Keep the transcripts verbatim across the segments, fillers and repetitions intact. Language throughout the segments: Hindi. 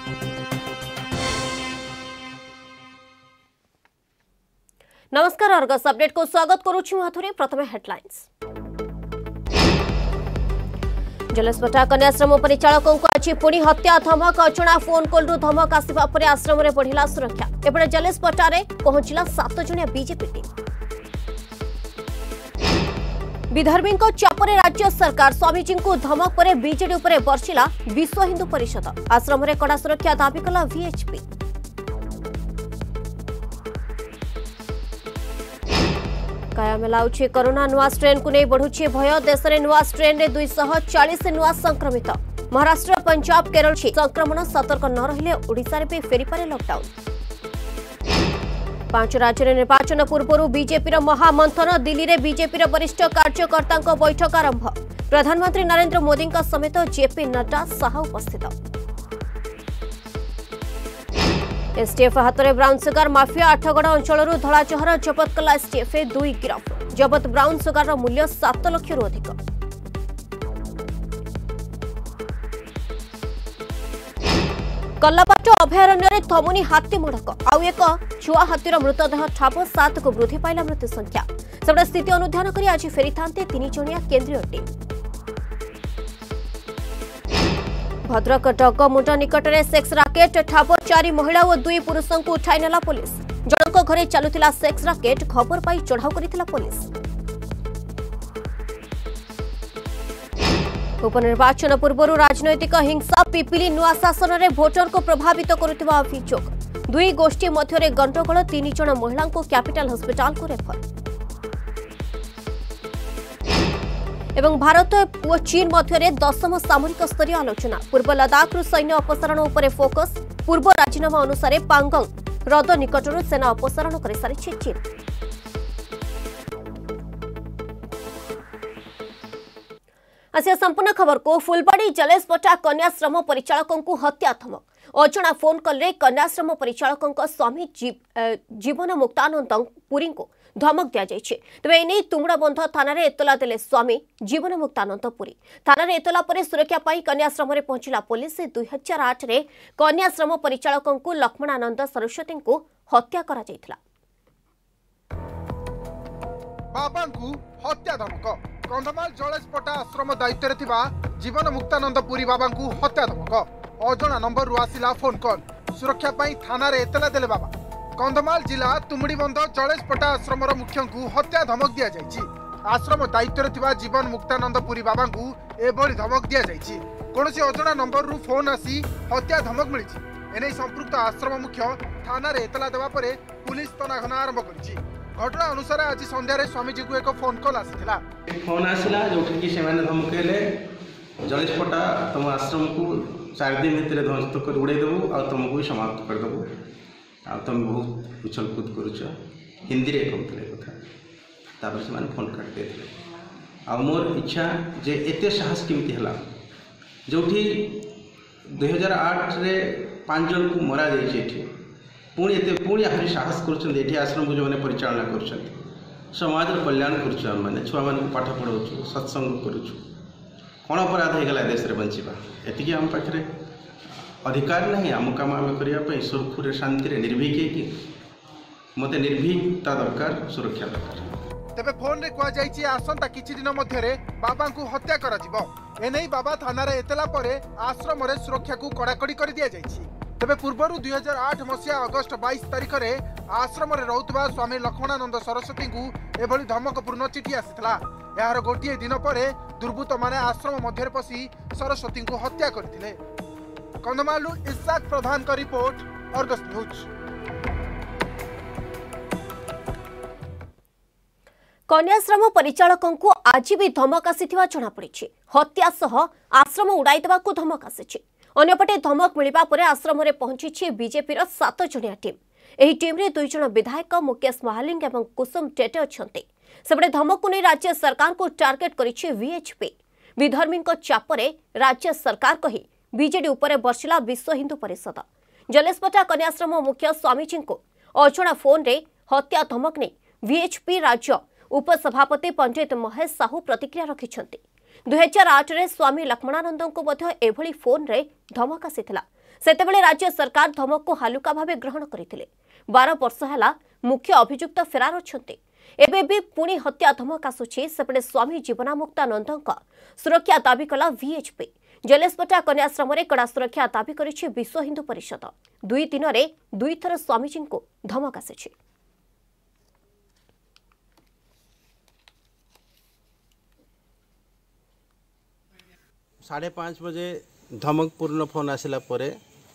नमस्कार अर्गस अपडेट को स्वागत करुछि माथुरी। प्रथमे हेडलाइंस। जलेस्पटा कन्याश्रम परिचालकों को आज पुणी हत्या धमक। अचना फोन कॉल धमक आसवा पर आश्रम में बढ़िला सुरक्षा। एपटे जलेस्पटा रे पहुंचला सात जणिया बीजेपी टीम। विधर्मी चापरे राज्य सरकार स्वामीजी को धमक पर बीजेडी उपरे बर्षिला विश्व हिंदू परिषद। आश्रम में कड़ा सुरक्षा दाबी कला वीएचपी। काया मिलाउछि कोरोना नुआ स्ट्रेन को नहीं बढ़ुछि भय। देश में नुआ स्ट्रेन रे दो सौ चालीस नुआ संक्रमित। महाराष्ट्र पंजाब केरल संक्रमण सतर्क न रहिले ओडिशा रे भी फेरी पारे लॉकडाउन। पांच राज्य निर्वाचन पूर्व बीजेपी महामंथन। दिल्ली में बीजेपी वरिष्ठ कार्यकर्ता बैठक आरंभ। प्रधानमंत्री नरेंद्र मोदी समेत जेपी नड्डा शाह उपस्थित। एसटीएफ हाथ में ब्राउन सुगार माफिया। आठगड़ अंचल धलाचहर जबत कला एसटीएफ। दुई गिरफ। जबत ब्राउन सुगार मूल्य सात लाख रु अधिक। कल्लापाट अभयारण्य थमुनी हाथी मुड़क। आउ एक छुआ हाथीर मृतदेह ठाब। सात को वृद्धि पाइला मृत्यु संख्या। सेपटे स्थिति अनुधान कर आज फेरी था तीन जणिया केंद्रीय टीम। भद्रक डगमुंड निकट में सेक्स राकेट ठाब। चारि महिला और दुई पुरुष को उठाई नेला पुलिस। जनक घरे चलुथिला सेक्स राकेट। खबर पाई चढ़ाऊ करिथिला पुलिस। उपनिर्वाचन पूर्व राजनैतिक हिंसा। पिपिली नुआ शासन में भोटर को प्रभावित करुथिबा अभियोग। दुई गोष्ठी मध्य गंडगोल। तीन जन महिला को कैपिटल हॉस्पिटल को रेफर। एवं भारत और चीन मध्य दशम सामरिक स्तरीय आलोचना। पूर्व लद्दाख सैन्य अपसारण उपर फोकस। पूर्व राजीनामा अनुसार पांगंग ह्रद निकटर सेना अपसारण कर सारी चीन। आसिया संपूर्ण खबर को। फुलबाड़ी जलेस्पटा कन्याश्रम परिचालकों को हत्या धमक। अजणा फोन कॉल रे कन्याश्रम परिचालकों स्वामी जीवन मुक्तानंद पुरी को धमक दिया जाइए। तेज एने तुमुड़बंध थाना एतला देले स्वामी जीवन मुक्तानंद पुरी। थाना एतला पर सुरक्षा पाई कन्याश्रम में पहुंचला पुलिस। दुई हजार आठ रे कन्याश्रम परिचालकों को लक्ष्मणानंद सरस्वती को हत्या करा जायथिला। बाबा को हत्या धमक। कंधमाल जलेस्पटा आश्रम दायित्व थिबा जीवन मुक्तानंद पुरी बाबा को हत्या धमक। अजणा नंबर रु आसिला फोन कॉल। सुरक्षा पाई थाना रे एतला देले बाबा। कंधमाल जिला तुमुड़ीबंध जलेस्पटा आश्रम मुख्य को हत्या धमक दिया जायछि। आश्रम दायित्व थिबा जीवन मुक्तानंद पुरी बाबा को एभली धमक दिया जायछि। कोनोसी अजणा नंबर रु फोन आसी हत्या धमक मिलिछि। एने संपुक्त आश्रम मुख्य थाना रे एतला देवा परे पुलिस तनाघना आरंभ करिछि। घटना अनुसार आज संध्यारे स्वामीजी को एक फोन कॉल आसीथिला। फोन आसिला जोठी कि सेमाने धमकेले जलेस्पटा तुम आश्रम को चार दिन भितर ध्वस्त कर उड़े देबू आ तुमको भी समाप्त कर देबू आ तुम बहुत उछल कूद करुच हिंदी रे कहते कथा। तापर से फोन काट देते आ मोर इच्छा जे एते साहस केमती हला जोठी दुई हजार आठ रे पांच जन को मरा जाइए। पुणी एते पुणी आहरी साहस कर आश्रम को जो मैंने परिचालना कर समाज कल्याण कर छुआ मान पाठ पढ़ाऊँ सत्संग करुँ। कौन अपराध होगा देश में बंचा एति आम पाखे अधिकार नहीं। आम कम आम करने सुरखुरे शांति निर्भीक मत निर्भीकता दरकार सुरक्षा दरकार। तेबे फोन रे कुआ जाइछि आसंता किछि दिन मध्यरे बाबा को हत्या करा जिवो। एनै बाबा थाना रे एतला परे आश्रम रे सुरक्षा को कड़ाकड़ी कर दिया जाइछि। तेबे पूर्वरु दुई हजार आठ मसीहा अगस्त बाईस तारिख रे आश्रम रे रहउतबा स्वामी लक्ष्मणानंद सरस्वती को एभली धमकपूर्ण चिठी आसिथिला। यार गोटिए दिन पर दुर्बृत्त माने आश्रम मध्य पशि सरस्वती को हत्या करथिले। कंधमालू इसाक प्रधान का रिपोर्ट, अर्गस न्यूज। कन्याश्रम परिचालकों को आज भी धमक आसीथिबा जणा पड़िछि। हत्या सह आश्रम उड़ाई देबा को धमक आसीछि। अन्यपटे धमक मिलिबा परे आश्रम रे पहुंची बीजेपी रो सात जणिया टीम। एही टीम रे दुई जण विधायक मुकेश महालिंग एवं कुसुम टेटे अछंती। सेपटे धमक को नहीं राज्य सरकार को टार्गेट करिछि वीएचपी। विधर्मी चापरे राज्य सरकार कही बीजेडी उपरे बर्षिला विश्व हिंदू परिषद। जलेस्पटा कन्याश्रम मुख्य स्वामीजी को अजणा फोन रे हत्या धमक नहीं वीएचपी राज्य उपसभापति पंडित महेश साहू प्रतिक्रिया रखिछंती। दुई हजार आठ रे स्वामी लक्ष्मणानंद को एभली फोन रे धमक आसीथिला। सेतेबेले राज्य सरकार धमक को हालुका भावे ग्रहण करथिले। बारह वर्ष हैला मुख्य अभियुक्त फेरार अछंती। एबे भी पुणी हत्या धमक आसुछि। सेपटे स्वामी जीवनामुक्तानंदଙ୍କ सुरक्षा दाबी कला वीएचपी। जलेस्पटा कन्याश्रम में कड़ा सुरक्षा दाबी करिछि विश्व हिंदू परिषद। दुई दिन में दुई थर स्वामीजी को धमक आसिछि। साढ़े पाँच बजे धमकपूर्ण फोन आसला परे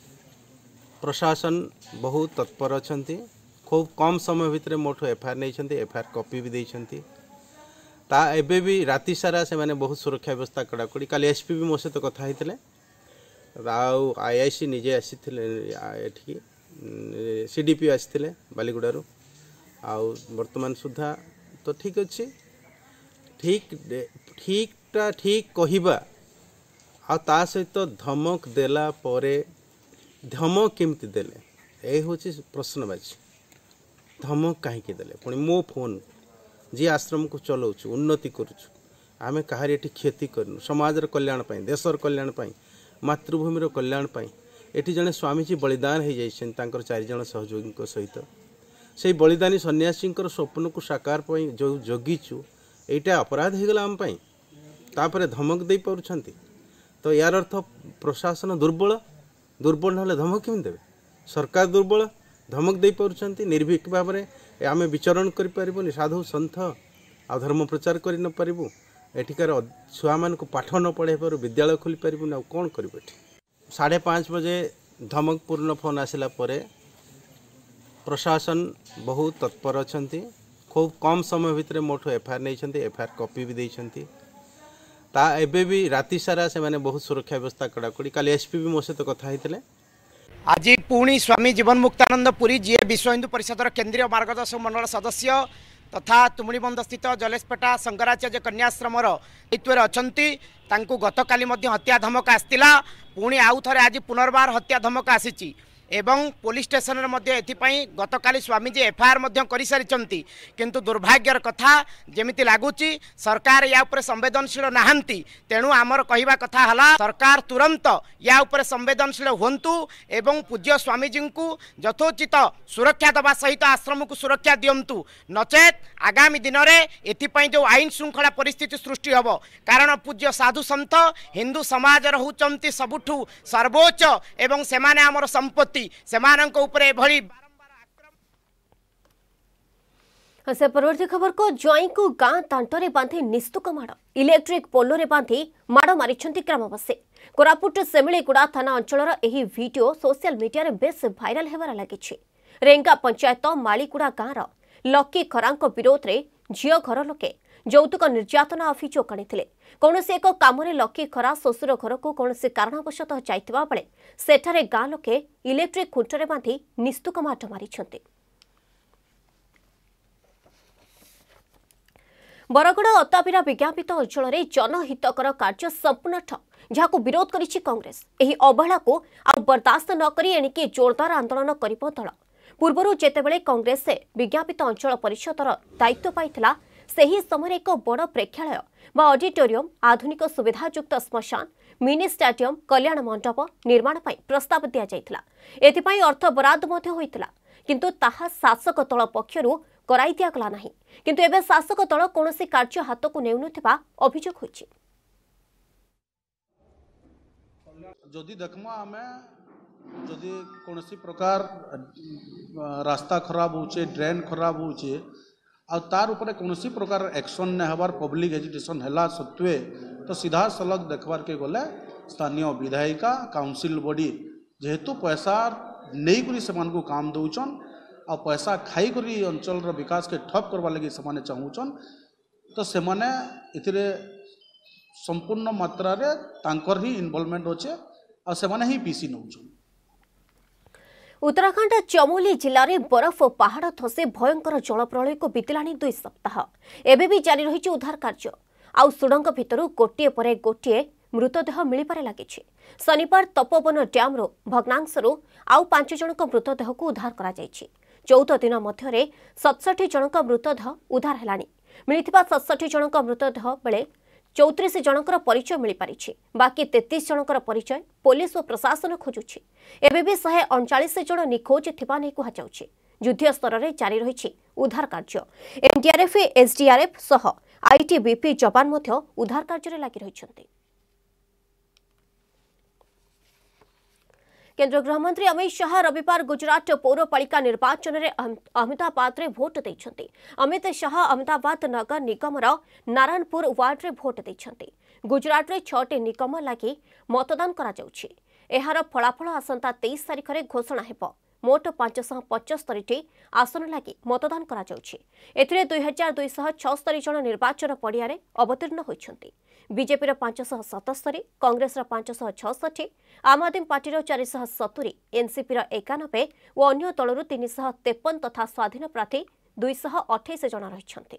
प्रशासन बहुत तत्पर अछंती। खूब कम समय भितर मोठो एफआईआर नहीं एफआईआर कॉपी भी देइछंती। ता एबे भी राति सारा से माने बहुत सुरक्षा व्यवस्था कड़ाकड़ी। काली एसपी भी मो सहित कथा होते आईआईसी निजे आसी सीडीपी आसी बालीगुड़ारू आउ वर्तमान सुधा तो ठीक अच्छी ठीक ठीकटा ठीक कहवा आ ता सहित धमक देला परे धमक केमती देले ए होची प्रश्नबाजी। धमक कहीं देले पुणी मो फोन जी आश्रम को चलाऊँ उन्नति करुचु आमे कहार ये क्षति करनु समाजर कल्याण पाई देशर कल्याण पाई मातृभूमिर कल्याण पाई एटी जने स्वामीजी बलिदान हो जाइछन चारि जन सहयोगी सहित से बलिदानी सन्यासी स्वप्न को साकार पाई जो जगिचु एटा अपराध हो गला आम पाई तापरे धमक दे पारुछंती। तो यार अर्थ प्रशासन दुर्बल दुर्बल ना धमक केमी देवे। सरकार दुर्बल धमक दे पारुछंती। निर्भीक भाव में आमे विचरण कर पारिबुनी साधु संत आ धर्म प्रचार कर न पारिबु। एठिकार छुआ मान को पाठ न पढ़े पार विद्यालय खोली पारिबुनी आ कोन करिबु। एठी साढ़े पाँच बजे धमकपूर्ण फोन आसला परे प्रशासन बहुत तत्पर अछंती। खूब कम समय भितर मोठो एफआईआर नहीं एफआईआर कॉपी भी देइछंती। ता एबे भी राति सारा से माने बहुत सुरक्षा व्यवस्था कड़ाकड़ी। काली एसपी भी मो सहित कथा होते आज पुणी स्वामी जीवन मुक्तानंद पुरी जी विश्व हिंदू परिषद केंद्रीय मार्गदर्शक मंडल सदस्य तथा तुमुड़ीबंध स्थित जलेस्पेटा शंकराचार्य कन्याश्रम दायित्व अछंती। तांकु गतकाली हत्या धमक आसतिला पुणी आउ थरे आज पुनर्बार हत्या धमक आसीची एवं पुलिस स्टेशन में गतकाली स्वामीजी एफआईआर कर सारी। किंतु दुर्भाग्यर कथा जेमिति लगुच सरकार या उपरे संवेदनशील नहांती। तेणु आमर कहवा कथा हला सरकार तुरंत या उपरे संवेदनशील होंतु एवं पूज्य स्वामीजी को यथोचित सुरक्षा दबा सहित आश्रम को सुरक्षा दिंतु। नचेत आगामी दिन में एथिपाई जो आईन श्रृंखला परिस्थिति सृष्टि हब। कारण पूज्य साधु संत हिंदू समाज होउचंती सबुठु सर्वोच्च एवं सेमाने आमर संपत्ति सेमानंक उपरे भली से परवर्ती खबर को ज्वाई को गां तांटरे बांधि निस्तुक माड़ इलेक्ट्रिक पोलोरे बांधि माड़ मारिछंती ग्रामवासी। कोरापुट सेमिलीगुड़ा थाना अंचलर एही वीडियो सोशल मीडिया रे बेस भाइराल हेबार लागिछि। रेंगा पंचायत मालीगुड़ा गांर लकी खरांक विरोध रे झियो घर लोके यौतुक निर्यातना अभियोग आनिथिले। कौनसी एक कामरे लकी खरा शशुर घर को कौनसी कारणवशतः जाइथिबा बेले सेठारे गां लोके इलेक्ट्रिक खुंटरे बांधि निस्तुक माट मारिछंती। बरगड़ अताबिरा विज्ञापित अंचल में जनहितकर कार्य संपूर्ण ठप जहां विरोध करिछि कांग्रेस। एही अवहेला को आ बर्दाश्त न करी एणिके जोरदार आंदोलन करिबो दल। पूर्वरु जेतेबेले कांग्रेस विज्ञापित अंचल परिषदर दायित्व पाइथिला सेही समय एक बड़ प्रेक्षालय बा ऑडिटोरियम आधुनिक सुविधायुक्त श्मशान मिनी स्टाडियम कल्याण मंडप निर्माण पाई प्रस्ताव दिया जाइथिला। एथिपाई अर्थ बराद मध्य होइथिला किंतु ताहा शासक दल पक्षरु कराई दियागला नाही। किंतु एबे शासक दल कोनोसी कार्य हाथ को नेउनुथिबा अभियोग होइछि। जदि देखमा आमे जदि कोनोसी प्रकार रास्ता खराब होचे ड्रेन खराब होचे आ तार उपरे कोनोसी प्रकार एक्शन ने हबार पब्लिक एजुटेशन हला सत्वे तो सीधा सलग देखबार के गले स्थानीय विधायिका काउंसिल बॉडी जेहेतु पैसा नहीं करी समान को काम दउचन आ पैसा खाई करी अंचल रो विकास के ठप करवा लगी समाने चाहूचन तो सेमाने इथिरे संपूर्ण मात्रा रे तांकर ही इन्वॉल्वमेंट होचे आ सेमाने ही पीसी नउचन। उत्तराखंड चमोली जिले में बरफ पहाड़ धसे भयंकर जल प्रलय को बीतलानी दुई सप्ताह एबे भी जारी रही उद्धार कार्य। आउ सुडंग भितरु गोटे पर गोटे मृतदेह मिलिबारे लागिछि। शनिवार तपोवन डैम रो भग्नांशरू आउ पांच जनक मृतदेह को उद्धार करा जाइछि। चौदह दिन मध्य सतसठी जनक मृतदेह उद्धार हेलानी। मिलिथिबा सतसठी जनक मृतदेह बेले चौतीस जनकर परिचय मिल पारिछि। बाकी तेतीस जनकर परिचय पुलिस और प्रशासन खोजुछि। एबे भी शहे अड़चाश जन निखोज थिबा नै कुहाଯାଉଛି। युद्ध स्तर में जारी रही उद्धार कार्य। एनडीआरएफ एसडीआरएफ सह आईटीबीपी जवान मध्य उद्धार कार्य लगी रही। केंद्र गृहमंत्री अमित शाह रविवार गुजरात पौरपालिका निर्वाचन में अहमदाबाद रे भोट देइछन्ति। अमित शाह अहमदाबाद नगर निगमर नारायणपुर वार्ड रे भोट देइछन्ति। गुजरात रे छटी निगम लगी मतदान करा जाउछि। एहार फलाफल आसंता तेईस तारिख में घोषणा हेब। मोट पांचश पचस्तरी आसन लगी मतदान करा जाउछि। एथिरे दुई हजार दुईश छस्तरी जन निर्वाचन पड़िया अवतीर्ण होइछन्ति। बीजेपी पांचश सतस्तरी, कांग्रेस पांचश छष्ठी, आम आदमी पार्टी चारिश सतुरी, एनसीपी एकानबे और अन्य दलू तीन शह तेपन तथा स्वाधीन प्रार्थी दुईश अठाईस जन रही।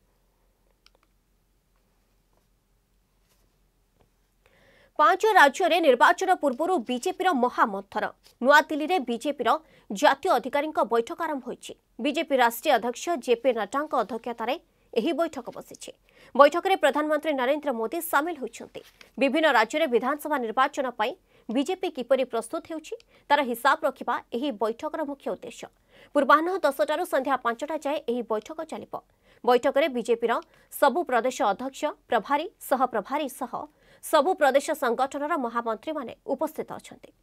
पांच राज्य में निर्वाचन पूर्व बीजेपी महामंथन। नुआदिल्ली में बीजेपी जातीय अधिकारी बैठक आरंभ होइछि। बीजेपी राष्ट्रीय अध्यक्ष जेपी नड्डा अध्यक्षतार यह बैठक बसी। बैठक में प्रधानमंत्री नरेंद्र मोदी सामिल होइछन्ति। विभिन्न राज्य में विधानसभा निर्वाचन पर बीजेपी किपरि प्रस्तुत होउछि तार हिसाब रखिबा एही बैठकर मुख्य उद्देश्य। पूर्वाह्न दसटारू संध्या पांचटा जाए एही बैठक चलिब। बैठक में बीजेपी सबु प्रदेश अध्यक्ष, प्रभारी, सह प्रभारी सह सबु प्रदेश संगठनर महामंत्री माने उपस्थित अछन्ति।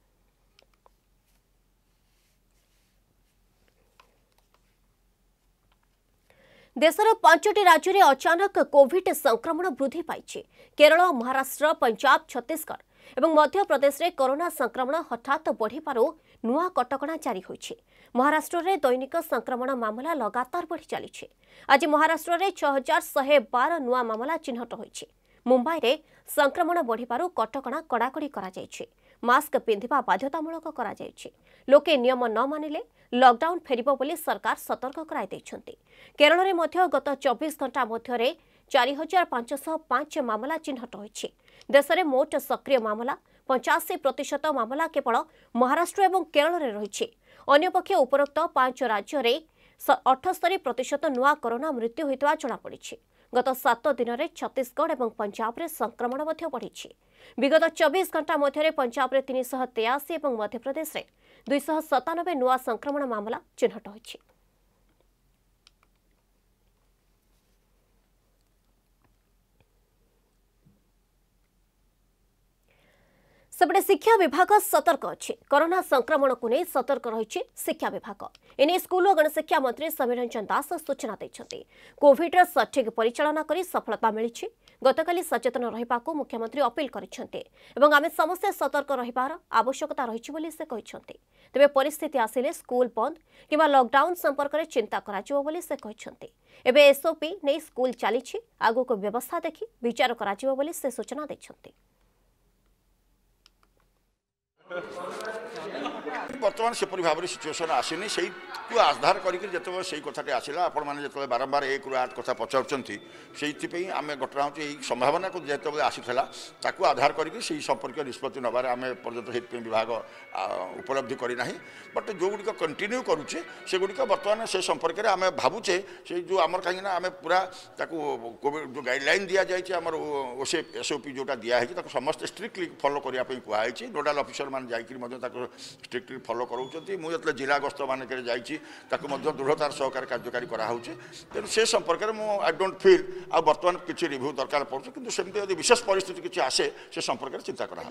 देशर पांचटी राज्य में अचानक कोविड संक्रमण वृद्धि पाइछि। केरल, महाराष्ट्र, पंजाब, छत्तीसगढ़ और मध्य प्रदेश में कोरोना संक्रमण हठात बढ़िबारु नुआ कटकणा जारी होइछि। महाराष्ट्र में दैनिक संक्रमण मामला लगातार बढ़ी चली। आज महाराष्ट्र में छह हजार शहे बार नुआ मामला चिन्हट होइछि। मुंबई में संक्रमण बढ़िबारु कटकणा कड़ाकड़ी करा जायछि। मास्क पिंधिबा बाध्यतामूलक करा जायछि। लोके नियम न मानिले लॉकडाउन फेरिबो बोली सरकार सतर्क कराई दैछन्ति। केरल में मध्य गत चौबीस घंटा मध्य चार हजार पांचश पांच मामला चिन्हट होइछि। देश में मोट सक्रिय मामला पचासी प्रतिशत मामला केवल महाराष्ट्र और केरल में रही। अन्यपक्षे उपरोक्त पांच राज्य में अठस्तरी प्रतिशत नुआ कोरोना मृत्यु होता जमापड़ी। गत सात दिन में छत्तीसगढ़ और पंजाब में संक्रमण बढ़ी। विगत चौबीस घंटा मध्य पंजाब में तीन शह तेयासी और मध्यप्रदेश में दुईश सतानबे नुआ संक्रमण मामला चिन्हट होइछि। सेपटे शिक्षा विभाग सतर्क अच्छी। कोरोना संक्रमण को नहीं सतर्क रही शिक्षा विभाग। एने स्कूल और गणशिक्षा मंत्री समीर रंजन दास सूचना देते। कोविड सठिक परिचालना करी सफलता मिली। गतकाली सचेतन रहिबा को मुख्यमंत्री अपील करिसेंते एवं आमे समस्ते सतर्क रहिबार आवश्यकता रही बोली से कहिसेंते। तेबे परिस्थिति आसिले स्कूल बंद किंवा लॉकडाउन संपर्क में चिंता कराजिवो बोली से कहिसेंते। एबे एसओपी नहीं स्कूल चली आगु को व्यवस्था देखि विचार कराजिवो बोली से सूचना देछंते। बर्तमान सेपरी भाव में सिचुएसन आसनी से आधार करके से कथाटी आसला आपण मैंने जो बारंबार एक रु आठ कथा पचारुंट से आम घटना हूँ यही संभावना को जो आसीला ताकू आधार करके संपर्क निष्पत्ति नबार आम पर्यंत विभाग उपलब्धि करना। बट जो गुड़िक कंटिन्यू करुचे से गुड़िक बर्तमान से संपर्क में आम भावुचे से जो आम कहीं आम पूरा कोविड जो गाइडलाइन दि जाए आम ओसे एसओपी जोटा दिखाई समस्त स्ट्रिक्टली फॉलो करने कहुई। नोडाल ऑफिसर मान जाकर स्ट्रिक्टली फॉलो कराऊँ। मुझे जिला गस्त मानक दृढ़तार सहकार कार्यकारी कराऊँचे। तेणु से संपर्क में आई डोंट फील आ बर्तमान किसी रिव्यू दरकार पड़े कि सेमती यदि विशेष परिस्थिति किसी आसे से संपर्क में चिंता करा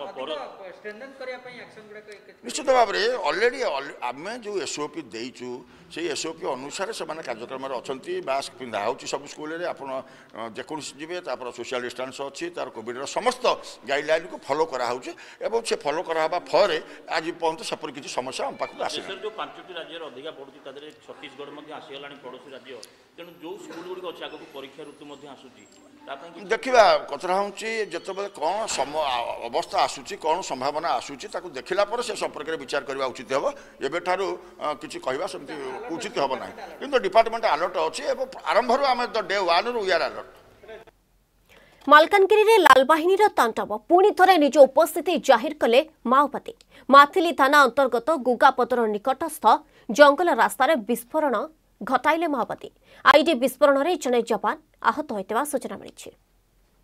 निश्चित भाव में अलरेडी आम जो एसओपी देचु से एसओपी अनुसार से कार्यक्रम अच्छा मास्क पिंधा हो सब स्कूल में आप जेकोसी जी सोशल डिस्टेंस अच्छी तार कोविड समस्त गाइडलाइन को फॉलो कराऊे और से फॉलो करावा फल आज पर्यटन सपर किसी समस्या आम पाखक आस जो पांचटी राज्य अधिका बढ़ुची छत्तीसगढ़ आसीगला पड़ोशी राज्य तेणु जो स्कूल गुड़िक अच्छे आगे परीक्षा ऋतु आसूची देखा कथा हूँ जिते कौन सम अवस्था आसूची कौन संभावना आसूची देखला पर से संपर्क में विचार करने उचित हम एवं किसी कहवा सेमती उचित हम ना कि डिपार्टमेंट अलर्ट अच्छी आरंभ आम डे वन रु वी आर अलर्ट। मालकानगिरी लालबाहिनी तांडव पुणी थरे निज उपस्थिति जाहिर कले माओवादी। माथिली थाना अंतर्गत गुगापदर निकटस्थ जंगल रास्तार विस्फोरण घटाइले माओवादी। आईडी विस्फोरण में जड़े जवान आहत होता सूचना मिली।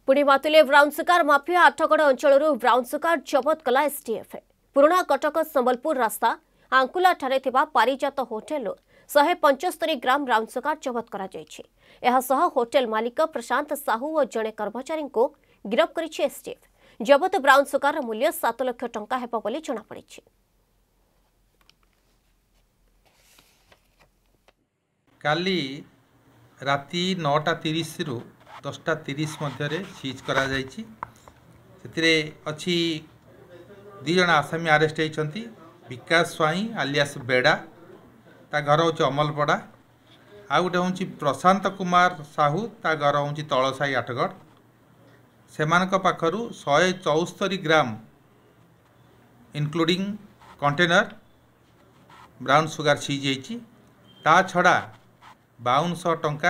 पुणी मातिले ब्राउन सुगार माफिया आठगड़ अंचल ब्राउन सुगार जबत कला एसटीएफ। पुराणा कटक संबलपुर रास्ता आंकुला ठारे थिबा पारिजात होटेल शहे पंचस्तरी ग्राम ब्राउन सुगार जबत करा होटेल मालिक प्रशांत साहू और जड़े कर्मचारी को गिरफ करिछि एसटीएफ। जबत ब्राउन सुगार मूल्य सात लाख टंका हेबो बोली जଣାपड़ी। काली राति नौटा तीस रु दसटा तीस मध्य सीज करा जाइछि। सेतिरे अछि दी जन आसामी आरेस्ट होइछंती। विकास स्वाई आलियास बेड़ा ता घर होछि अमलपड़ा, आ गोटे होछि प्रशांत कुमार साहू ता घर होछि तलसाई आठगढ़। सेमानक पाखरु शहे चौस्तरी ग्राम including container brown sugar seize होइछि। ता छड़ा बावन सौ टंका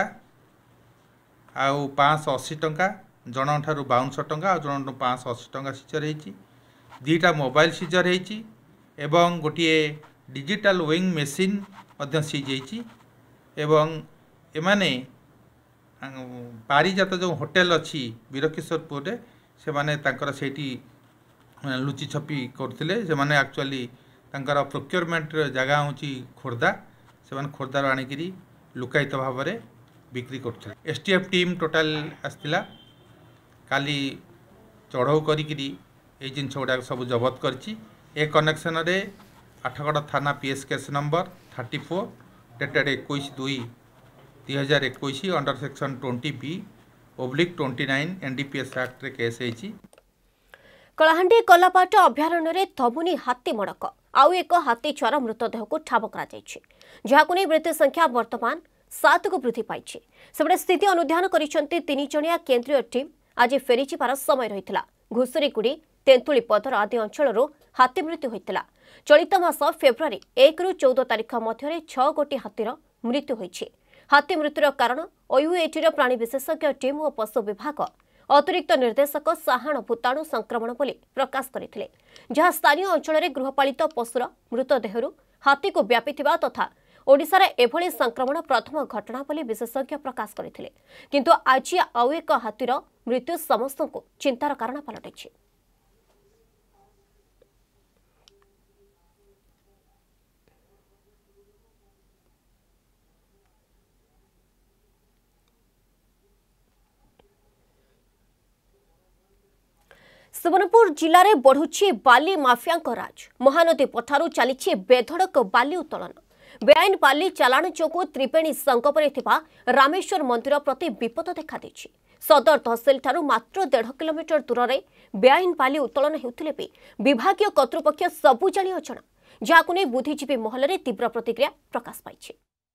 आउ पाँच अशी टंका जन ठारू बावन सौ टंका आ जन पाँच अशी टंका सीजर होइछि। दुईटा मोबाइल सीजर होइछि एवं गोटे डिजिटल वेइंग मेसीन मध्य सीज होइछि। एवं एमाने पारिजात जो होटेल अच्छी वीरकिशोरपुर से माने तांकर सेठी लुचि छपी करथिले। से माने एक्चुअली तांकर प्रोक्योरमेंट जगह होची खोर्धा, से माने खोर्धार आनिकिरी लुकायित भाव में बिक्री करथिले। एसटीएफ टीम टोटाल आसथिला काली चढ़ऊ करिकिरी ए जिनस गुड़ा सब जबत करछि। ए कनेक्शन रे आठगड़ थाना PS case number thirty four dated इक्कीस दुई दुई हजार इक्कीस under section twenty B oblique twenty nine NDPS act रे केस होइछि। कलाहांडी कलापाट अभयारण्य थमुनी हाथी मड़क आउ एक हाथी छुआर मृतदेह को ठाब कर जहां मृत्यु संख्या वर्तमान सात को वृद्धि पाई। सेबड़े स्थिति अनुधान करिसेंती तीन जणिया केंद्रीय टीम। आज फेरीजिबार समय रहितला। घुसुरीगुड़ी तेंतुली पदर आदि अंचल हाथी मृत्यु होइतला। चलित मास फेब्रुआरी एक रु चौदह तारीख मध्य छह गोटी हाथीर मृत्यु होइछि। हाथी मृत्युर कारण ओयूएटीर प्राणी विशेषज्ञ टीम और पशु विभाग अतिरिक्त निर्देशक साहाण भूताणु संक्रमण बोली प्रकाश करथिले, जहां स्थानीय अंचल में गृहपालित पशुर मृतदेहरु हाथी को व्यापिथिबा तथा ओडिशार एभली संक्रमण प्रथम घटना बोली विशेषज्ञ प्रकाश करथिले। किंतु आज आउ एक हाथीर मृत्यु समस्त को चिंतार कारण पलटिछि। सुवर्णपुर जिले में बढ़ुछि बाली माफिया राज। महानदी पठारू चली बेधड़क बाली उत्तोलन। बेआईन बाली चालाण जोगु त्रिवेणी संगमरे थिबा रामेश्वर मंदिर प्रति विपद देखा देछि। सदर तहसिल ठारू मात्र डेढ़ किलोमीटर दूर में बेआईन बाली उत्तोलन हेउथिले भी विभागीय कर्तृपक्ष सबु जानि अजणा, जाहाकु नै बुद्धिजीवी महल में तीव्र प्रतिक्रिया प्रकाश पाइछि।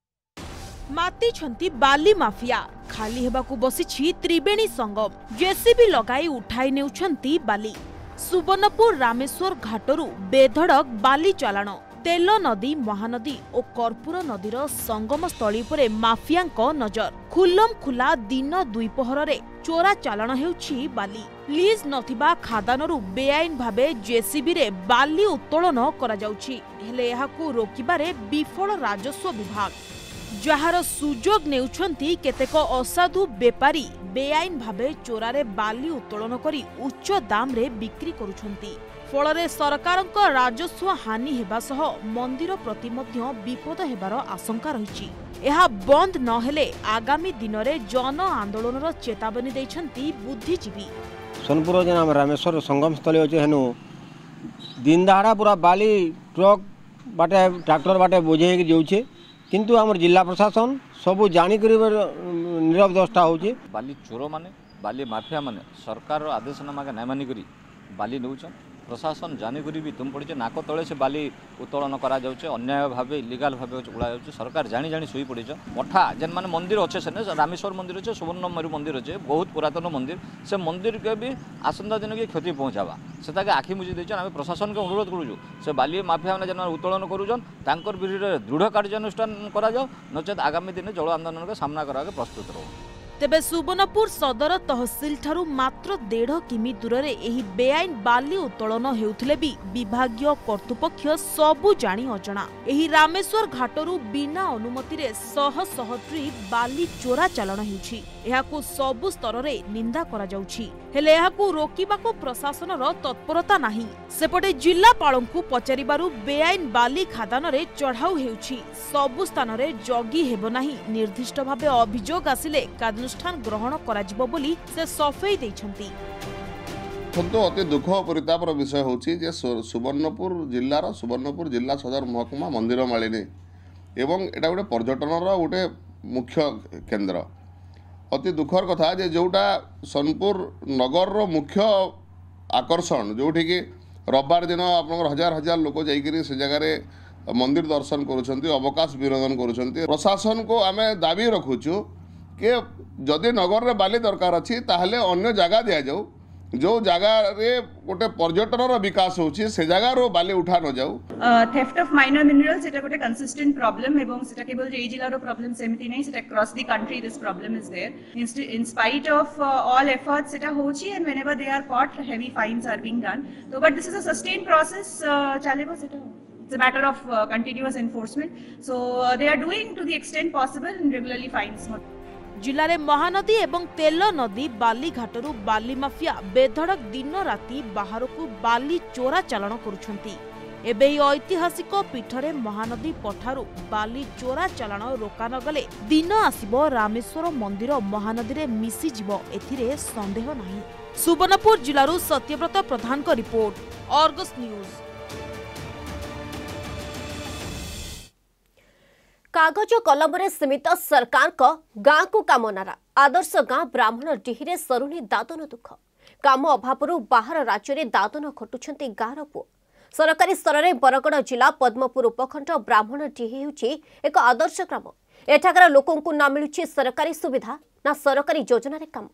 माती छंती बाली माफिया खाली हेबाकू बसिछि त्रिवेणी संगम। जेसीबी लगाई उठाई नेउछंती बाली। सुवर्णपुर रामेश्वर घाटरू बेधड़क बाली चालाण। तेल नदी, महानदी और कर्पूर नदीर संगम स्थली उपरे माफियांको नजर। खुल्लम खुला दिन दुईपहर रे चोरा चालाण हेउछि बाली। लीज नथिबा खादानरू बेआईन भाबे जेसीबी रे बाली उत्तोलन करा जाउछि। हेले एहाकू रोकिबारे विफल राजस्व विभाग, जहार सुजोग नेउछंती केतेक असाधु बेपारी बेआईन भाबे चोरारे बाली उत्तोलन करी उच्च दाम रे बिक्री करुछंती। फलरे सरकारक राजस्व हानि हेबा सह मंदिर प्रति मध्य विपद हेबार आशंका रहिछि। एहा बंद न हेले आगामी दिन रे जन आंदोलनर चेतावनी दैछंती बुद्धिजीवी। सोनपुर जेना रामेश्वर संगम स्थली अछि हेनु दिन दहाड़ा पूरा बाली ट्रक बाटे ट्रैक्टर बाटे बोझे के जाउछे, किंतु आम जिला प्रशासन सबू जानिक नीरव दस्ता हो। बाली चोर माने बाली माफिया माने सरकार आदेशनामा के नाय मानिक बाली नौछन। प्रशासन जानिक भी तुम पड़े नाक तले से बाली उत्तोलन करा जाउछे, अन्याय भाव इलिगाल भाव उड़ा जाउछे। सरकार जानी जानी शुई पड़े मठा जेन माने मंदिर अच्छे से रामेश्वर मंदिर अच्छे, सुवर्णमयू मंदिर अच्छे, बहुत पुरातन मंदिर। से मंदिर के भी आसंता दिन के क्षति पहुँचावा से आखि मुझी देछन। आम प्रशासन के अनुरोध करूँ से बाली माफिया मैंने जेन उत्तोलन करूछन तांकर विरुद्ध दृढ़ कार्यानुष्ठान करा जाओ, नचेत आगामी दिन जल आंदोलन के सामना करा प्रस्तुत रहो। तेबे सुवर्णपुर सदर तहसिल ठारू मात्र डेढ़ किमी दूर रे एही बेआईन बाली उत्तोलन हेउथिले भी विभागीय कर्तृपक्ष सबु जानी अजणा। एही रामेश्वर घाटरू बिना अनुमति रे शह शह ट्रिप बाली चोरा चालन हेउछि। एहाकु सबु स्तर रे निंदा करा जाउछि, हेले एहाकु रोकिबाको प्रशासनर तत्परता नाही। सेपटे जिल्लापालंकु पचारिबारु बेआईन बाली खादान रे चढ़ाऊ हेउछि। सबु स्थान रे जगी हेबो नाही, निर्दिष्ट भाबे अभियोग आसिले कार्यानुष्ठान ग्रहण कराजिबो बोली से सफेई दैछंती। तो अति दुख परितापर विषय होछि जे सुवर्णपुर जिल्लार सुवर्णपुर जिला सदर महकुमा मंदिर मालिनी एवं एटा गोटे पर्यटनर गोटे मुख्य केन्द्र। अति दुखर कथा जे जोटा सोनपुर नगर रो मुख्य आकर्षण जोठी कि रविवार दिन आपनकर हजार हजार लोक जाइकरी से जगह मंदिर दर्शन करुछंती, अवकाश विरोधन करुछंती। प्रशासन को आमे दाबी रखुछु कि जदि नगर रे बाली दरकार अछि ताहले अन्य जगह दिया जाऊ, जो जगह रे गोटे पर्यटनर विकास होछि से जगह रो बाली उठा न जाऊ। थेफ्ट ऑफ माइनर मिनरल्स एटा गोटे कंसिस्टेंट प्रॉब्लम एवं सेटा केवल ए जिल्ला रो प्रॉब्लम सेमिति नै, सेटा across the country this problem is there. In spite of all efforts सेटा होछि and whenever they are caught heavy fines are being done. तो but this is a sustained process, चलेबो सेटा। It's a matter of uh, continuous enforcement. So uh, they are doing to the extent possible and regularly fines. जिले में महानदी एवं तेल नदी बाली घाटरू बाली माफिया बेधड़क दिन राति बाहर को बाली चोरा चालान करुछंती। एबे ऐतिहासिक पीठरे महानदी पठारू बाली चोरा चालान रोका न गले दिन आसिबो रामेश्वर मंदिर महानदी रे मिसी जिवो, एथिरे संदेह नाही। सुवर्णपुर जिलारू सत्यव्रत प्रधान को रिपोर्ट, आर्गस न्यूज। कागज कलम रे सीमित सरकार को गाँ को काम नारा। आदर्श गाँ ब्राह्मण डिहिरे सरुनी दादन दुख। काम अभाव बाहर राज्य में दादन खटुछंती गाँर पुओ। सरकारी स्तर में बरगड़ जिला पद्मपुर उपखंड ब्राह्मण डिहि होछि एक आदर्श ग्राम। एठाकार लोकंकु ना मिलुछि सरकारी सुविधा ना सरकारी योजना रे काम।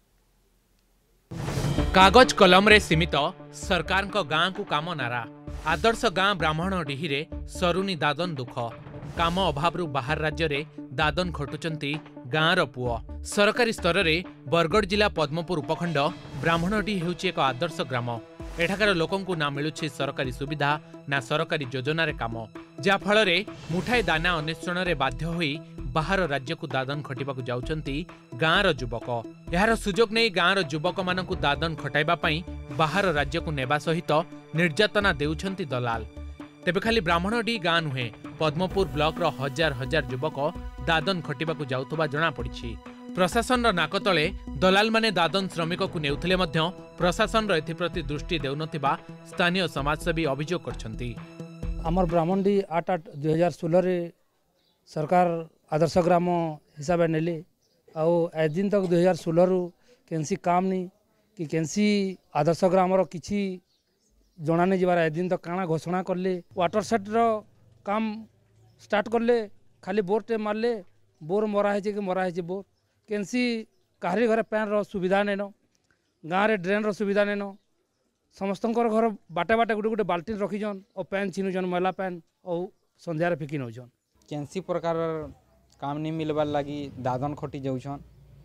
कागज कलम रे सीमित सरकार को गाँ को काम नारा। आदर्श गाँ ब्राह्मण डिहिरे सरुनी दादन दुख। काम अभाव बाहर राज्य रे दादन खटुचंती गाँर पुओ। सरकारी स्तर में बरगड़ जिला पद्मपुर उपखंड ब्राह्मणडी हेउछि एक आदर्श ग्राम। एठाकार लोकंकु ना मिलुछि सरकारी सुविधा ना सरकारी योजना रे काम, जा फल रे मुठाए दाना अन्वेषण रे बाध्य होई बाहर राज्य को दादन खटिबाकु जाउचंती गाँर युवक। यार सुजोग नहीं गाँर युवक मानकु दादन खटाइबा पई बाहर राज्य को नेबा सहित निर्यातना देउछंती दलाल। तेबे खाली ब्राह्मणडी गाँ नुहे, पद्मपुर ब्लॉक रो हजार हजार युवक दादन खटिबाकु जाउतबा जणा पड़िछि। प्रशासन रो नाक तले दलाल माने दादन श्रमिक को नेउथिले मध्य प्रशासन रो एथिप्रति दृष्टि देउनथिबा स्थानीय समाजसेवी अभियोग करछंती। हमर ब्राह्मणडी आठ आठ दुई हजार सोलह रे सरकार आदर्श ग्राम हिसाब से नेले आउ आज दिन तक दुई हजार सोलह रु केनसी काम नहीं कि केनसी आदर्श ग्राम रो किछि जना नहीं जबार आज दिन तक काଣା घोषणा करले। वाटर सेट रो काम स्टार्ट करले, खाली बोर टे मारले, बोर मरा है कि मरा है बोर केनसी काहरी घर पैन रो सुविधा नहीं नो, गाँव रे ड्रेन रो सुविधा नहीं नो। समस्तंकर घर बाटे बाटे गुटे गुटे बाल्टी रखीजन और पैन छिनुजन मैला पैन और संध्यारे फिकी नौजन। केनसी प्रकार काम नहीं मिलबार लगी दादन खटी जाऊन,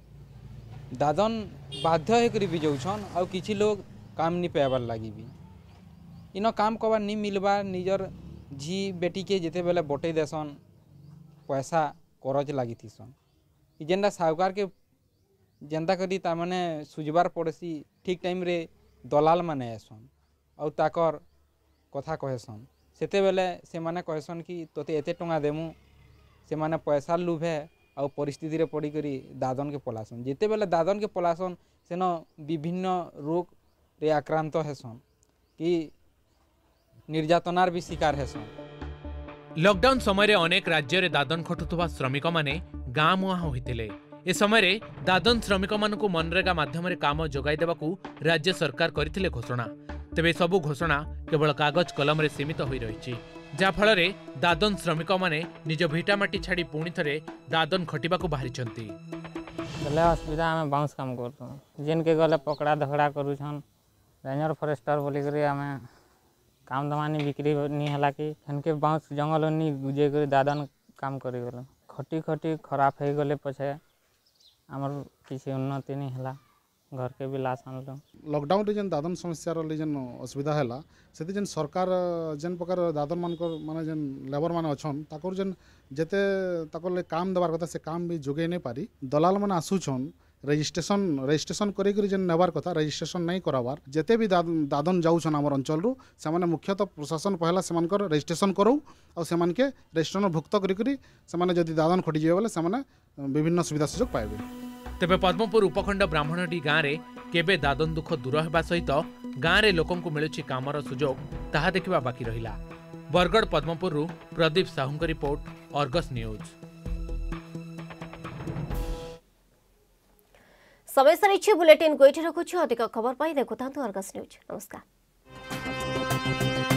दादन बाध्य होकर भी जाऊन और किसी लोग काम नहीं पाइबार लगी भी इन काम कबार नहीं मिलबार निजर झी बेटी के जिते बेले बटे देसन पैसा करज लगी थीसन। जेनटा साहूकार के जेनता करी तामने सुझबार पड़सी ठीक टाइम रे दलाल माने आसन और ताकर कथा कहसन। सेते बेले से माने कहसन कि तोते एते टंगा देमु, से माने पैसा लुभे और परिस्थिति रे पड़ी करी दादन के पलासन। जेते बेले दादन के पलासन सेन विभिन्न रोग रे आक्रांत हेसन कि निर्यातनार भी शिकार हेसन। लॉकडाउन समय रे अनेक राज्य रे दादन खटुथुवा श्रमिक माने गाँ मुहां होइतिले। ए समय रे दादन श्रमिक मानकु मनरेगा माध्यम रे काम जोगाई देबाकू राज्य सरकार करथिले घोषणा। तेबे सबु घोषणा केवल कागज कलम रे सीमित होई रहिछि, जा फल रे दादन श्रमिक माने निज भिटामाटी छाड़ी पुणी थरे दादन खटिबाकू बाहरिछंती। गले असुविधा आमे बाउंस काम करतो, जेन के गले पकड़ा धकड़ा करूछन, रेंजर फॉरेस्टर बोली करी आमे काम दमानी बिक्री नहीं हला कि हनके बाउंस जंगल नहीं गुजे कर दादन काम करी गल। खटी खटी खराब हो गले पछे आमर किसी उन्नति नहीं हला घर के भी लाश आनलु लॉकडाउन रे जेन दादन समस्या रे जेन असुविधा हैला सेति जेन सरकार जेन प्रकार दादन मान माने जेन लेबर माने अछन ताकर जेन जेते ताकर ले काम देबार कथा से काम भी जोगे नै पारी दलाल माने आसुछन रजिस्ट्रेशन रजिस्ट्रेशन करी करी जेन नेबार कथा रजिस्ट्रेशन नहीं कराबार जेते भी दादन जाउछन हमर अंचल रु से माने मुख्यतः प्रशासन पहला सेमानकर रजिस्ट्रेशन करौ और सेमान के रजिस्ट्रेशन भुक्त करी करी से माने जदी दादन खटी जेबे बोले से माने विभिन्न सुविधा सुयोग पाइबे। तेबे पद्मपुर उपखंड ब्राह्मणडी गाँव में केबे दादन दुख दूर होगा सहित गाँव में लोकों को मिलुछि कामर सुजोग ताहा देखिबा बाकी रहिला। बरगढ़ पद्मपुर प्रदीप साहू की रिपोर्ट, अर्गस न्यूज। समय सरी बुलेटिन गोइठी रखुछु। अधिक खबर पाई देखुथांतु अर्गस न्यूज। नमस्कार।